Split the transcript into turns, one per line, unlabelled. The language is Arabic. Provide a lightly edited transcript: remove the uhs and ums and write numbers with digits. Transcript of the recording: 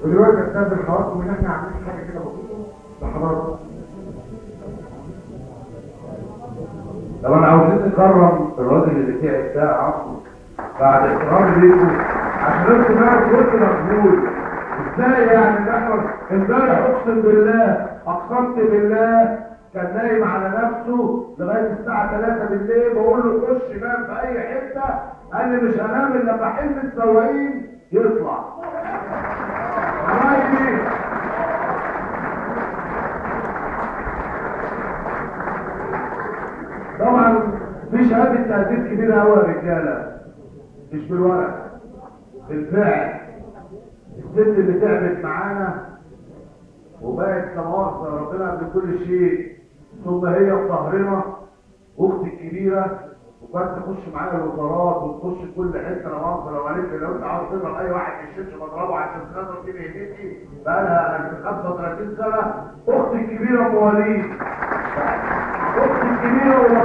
ودلوقتي استاذن حضراتكم ان احنا عاملين حاجه كده بسيطه لحضراتكم.
طبعا عاوزين نكرم الراجل اللي تعب ساعة بعد احترام ليكم عشان انتوا بقى كنت مجهود. ازاي يعني ان احنا امبارح اقسم بالله اقسمت بالله كان نايم على نفسه لغايه الساعه 3 بالليل بقول له خش نام في اي حته، قال لي مش هنام الا لما حلم السواقين يطلع. والله طبعا في شهاده تقدير كبيره قوي يا رجاله، مش بالورق، بالفعل. الست اللي تعبت معانا وبقت كمؤاخذة ربنا قبل كل شيء، ثم هي في ظهرنا اختي الكبيره، وكانت تخش معايا الوزارات وتخش كل حته. لا مؤاخذه لو قالت لي لو انت عاوز تضرب اي واحد في الشيش بضربه عشان تقدر تجيب هديتي بقى لها 35 سنه. اختي الكبيره ام وليد، اختي الكبيره